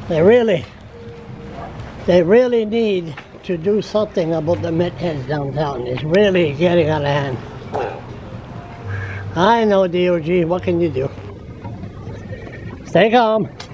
They really need to do something about the meth heads downtown. It's really getting out of hand. I know, DOG, what can you do? Stay calm.